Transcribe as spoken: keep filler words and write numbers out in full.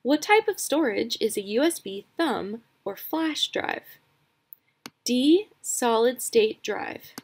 What type of storage is a U S B thumb or flash drive? D. Solid state drive.